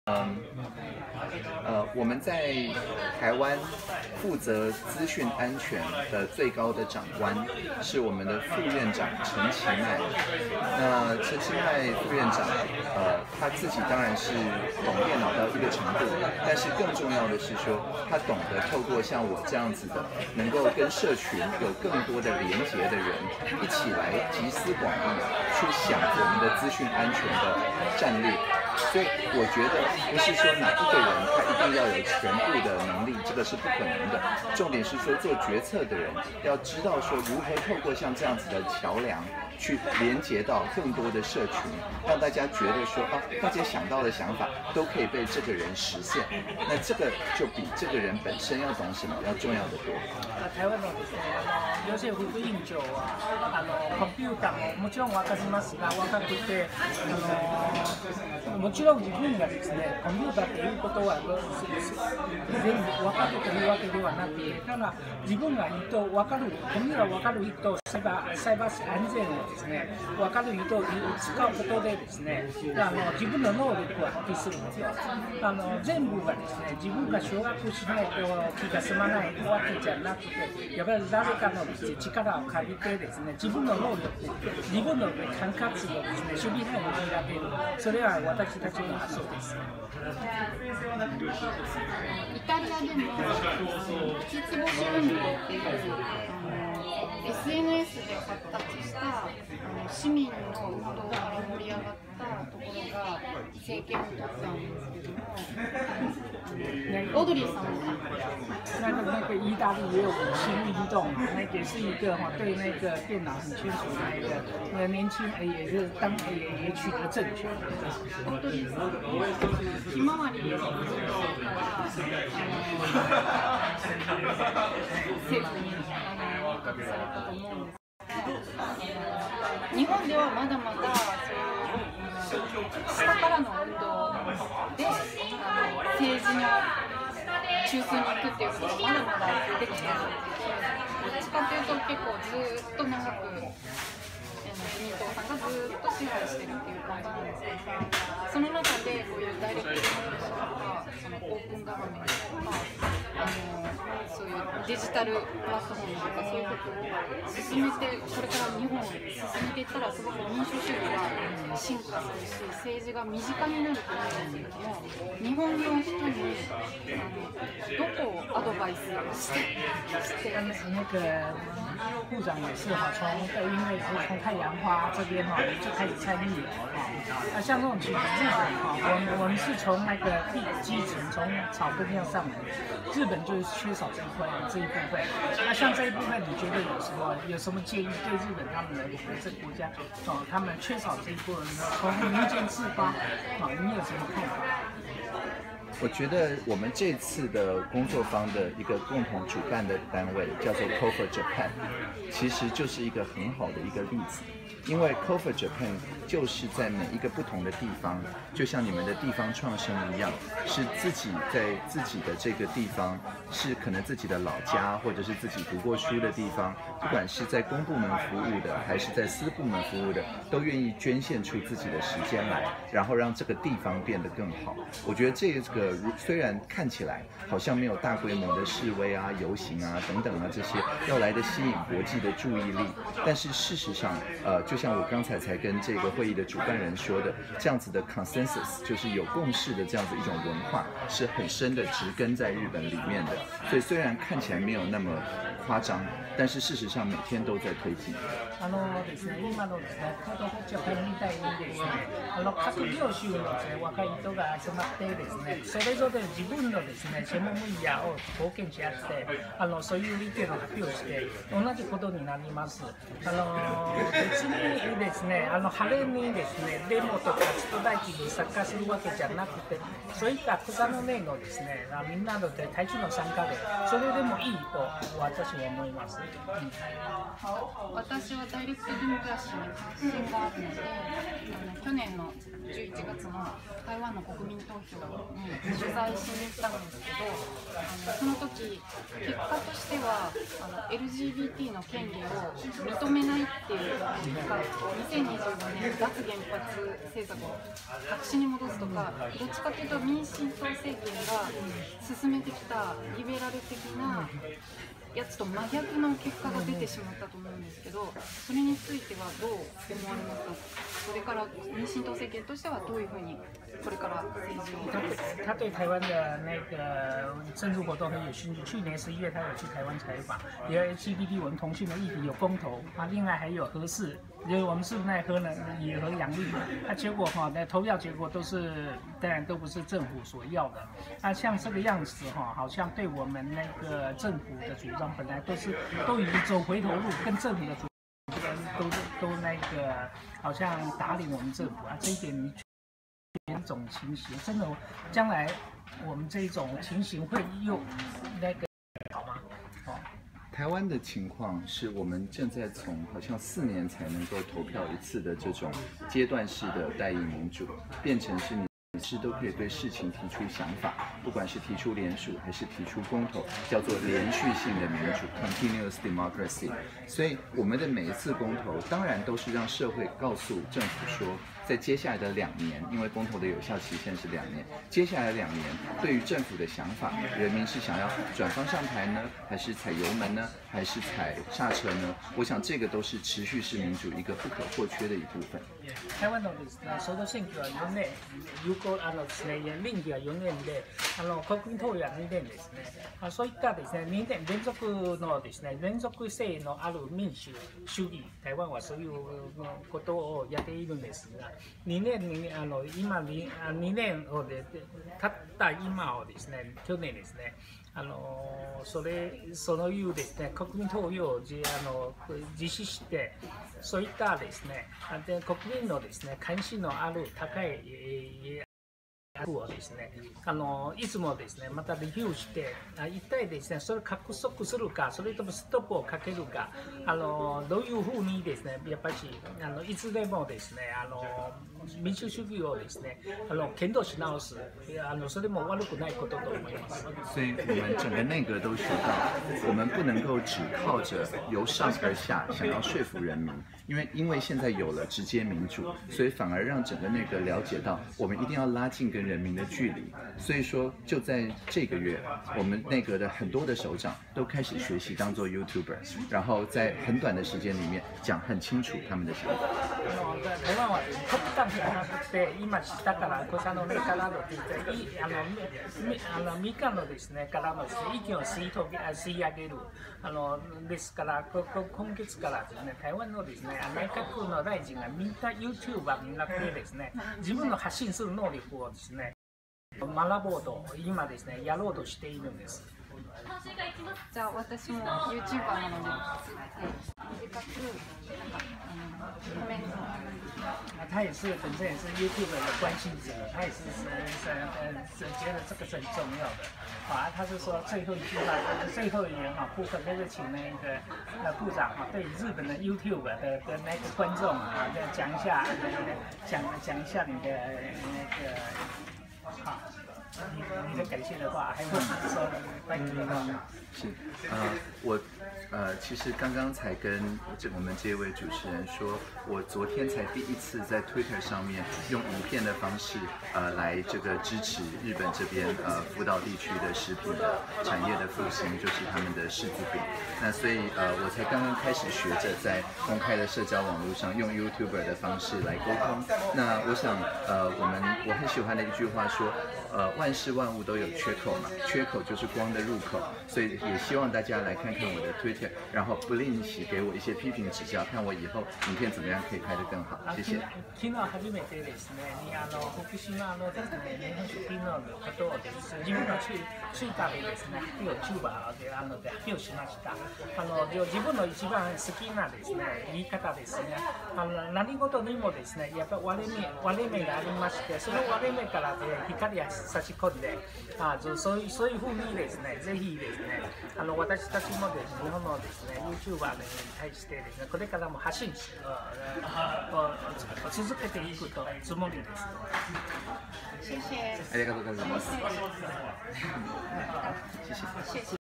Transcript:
我们在台湾负责资讯安全的最高的长官是我们的副院长陈其迈。那陈其迈副院长，他自己当然是懂电脑到一个程度，但是更重要的是说，他懂得透过像我这样子的，能够跟社群有更多的连结的人，一起来集思广益，去想我们的资讯安全的战略。所以我觉得不是说哪一个人他一定要有全部的能力，这个是不可能的。重点是说做决策的人要知道说如何透过像这样子的桥梁去连接到更多的社群，让大家觉得说大家想到的想法都可以被这个人实现。那这个就比这个人本身要懂什么要重要的多。 台湾のですね、ヨセフ委員長はコンピューターももちろん分かりますが、分かっていてもちろん自分がですね、コンピューターということは全部分かるというわけではなくて、ただ自分が分かる、コンピューター分かる人、サイバー安全をですね、分かる人を使うことでですね、自分の能力を発揮するんですよ。全部がですね、自分が掌握しないと気が済まないわけじゃなくて、やっぱり誰かのですね、力を借りてですね、自分の能力、自分の管轄をですね、守備範囲を選べる。それは私たちの発想です。 イタリアでも五つ星運動っていう SNS で発達した市民の運動が盛り上がったところが政権を取ったんですけども、オードリーさんも那个意大利也有五星运动，那也是一个对那个电脑很清楚的那个年轻人也是也取得政权。 オードリーさんひまわりの運動から政府に入閣されたと思うんですが、日本ではまだまだそういう下からの運動で政治の中枢に行くっていうことがまだまだできてない。どっちかというと結構ずっと長く自民党さんがずっと支配してるっていう感じなんですけど、その中でこういうダイレクトデモクラシーとかそのオープンガバメントとかそういうデジタルプラットフォームとかそういうことを進めて、これから日本を進めていったらすごく民主主義が進化するし政治が身近になると思うんですけども、日本の人にどこをアドバイスして那个部长也是因为是从太阳花这边就开始参与了像这种情况，日本我们是从那个基层从草根要上来，日本就是缺少这一部分。那像这一部分，你觉得有什么建议对日本他们的这个国家他们缺少这一部分呢？从民间自发你有什么看法？ 我觉得我们这次的工作坊的一个共同主办的单位叫做 COFA Japan， 其实就是一个很好的一个例子。因为 COFA Japan 就是在每一个不同的地方，就像你们的地方创生一样，是自己在自己的这个地方，是可能自己的老家或者是自己读过书的地方，不管是在公部门服务的还是在私部门服务的，都愿意捐献出自己的时间来，然后让这个地方变得更好。我觉得这个虽然看起来好像没有大规模的示威啊、游行啊等等啊这些要来的吸引国际的注意力，但是事实上，就像我刚才才跟这个会议的主办人说的，这样子的 consensus 就是有共识的这样子一种文化，是很深的植根在日本里面的。所以虽然看起来没有那么夸张，但是事实上每天都在推进。 ですね、今のですね、コードフォジャパンみたいにですね、各業種のですね、若い人が集まってですね、それぞれ自分のですね、専門分野を貢献し合って、そういう意見を発表して同じことになります。別にですね、晴れにですね、デモとかストライキに参加するわけじゃなくて、そういった草の根のですね、みんなの大衆の参加で、それでもいいと私は思います。 私はダイレクトデモクラシーに関心があるので、去年の 11月の台湾の国民投票に取材しに行ったんですけど、その時結果としてはLGBT の権利を認めないっていう結果、2025年脱原発政策を白紙に戻すとか、どっちかというと民進党政権が進めてきたリベラル的なやつと真逆の結果が出てしまったと思うんですけど、それについてはどう思われますか？それから民進党政権としてはどういうふうにこれから政治を？ 他对台湾的那个政治活动很有兴趣。去年11月他有去台湾采访，也有 LGBT 文同性的议题有公投啊，另外还有核四，因为我们是奈喝呢也和杨丽，那结果那投票结果都是当然都不是政府所要的。那像这个样子好像对我们那个政府的主张本来都已经走回头路，跟政府的主张都那个好像打脸我们政府啊，这一点这种情形真的将来我们这种情形会又那个好吗？ 台湾的情况是我们正在从好像4年才能够投票一次的这种阶段式的代议民主，变成是你每次都可以对事情提出想法，不管是提出联署还是提出公投，叫做连续性的民主 （continuous democracy）。所以我们的每一次公投，当然都是让社会告诉政府说，在接下来的2年，因为公投的有效期限是2年，接下来2年对于政府的想法，人民是想要转方向盘呢，还是踩油门呢，还是踩刹车呢？我想这个都是持续式民主一个不可或缺的一部分。 台湾のですね、総統選挙は4年、有効ですね、任期は4年で、国民投票は2年ですね。そういったですね、2年連続のですね、連続性のある民主主義、台湾はそういうことをやっているんですが、2年に今2年をで経った今をですね、去年ですね。そういうですね、国民投票を実施して、そういったですね、国民のですね、関心のある高いをですね、いつもですね、またレビューして、一体ですね、それを加速するか、それともストップをかけるか、どういうふうにですね、やっぱりいつでもですね、民主主義をですね、検討し直す、それも悪くないことと思います。 所以我们整个内阁都学到，我们不能够只靠着由上而下想要说服人民，因为现在有了直接民主，所以反而让整个内阁了解到，我们一定要拉近跟人民的距离。所以说，就在这个月，我们内阁的很多的首长都开始学习当做 YouTuber， 然后在很短的时间里面讲很清楚他们的想法。 台湾は極端じゃなくて、今下から小さの目からのみかんのですねからのですね意見を吸い上げるですから今月からですね台湾のですね内閣の大臣がみんな YouTuber になってですね自分の発信する能力をですね学ぼうと今ですねやろうとしているんです。 じゃあ私も YouTuber なので短くコメント。 他也是本身也是 YouTube 的关心者，他也是觉得这个是很重要的。他是说最后一句话，最后一言部分就是请那个部长对日本的 YouTube 的那个观众讲一下，讲一下你的那个你的感谢的话，还有说关于的话。 是，我其实刚刚才跟我们这位主持人说，我昨天才第一次在 Twitter 上面用影片的方式来这个支持日本这边福岛地区的食品的产业的复兴，就是他们的柿子饼。那所以我才刚刚开始学着在公开的社交网络上用 YouTuber 的方式来沟通。那我想我很喜欢的一句话说，万事万物都有缺口嘛，缺口就是光的入口，所以也希望大家来看看我的 Twitter， 然后不吝惜给我一些批评指教，看我以后影片怎么样可以拍得更好。谢谢。 昨日初めてですね、福島のですね、日本食品のことをですね、自分のツイッターでですね、YouTuber で発表しました。自分の一番好きなですね、言い方ですね、何事にもですね、やっぱり割れ目がありまして、その割れ目から光が差し込んで、そういうふうにですね、ぜひですね、私たちもですね、日本のですね、YouTuber に対してですね、これからも発信続けていくとつもりです。 谢谢。 ありがとうございます。 谢谢。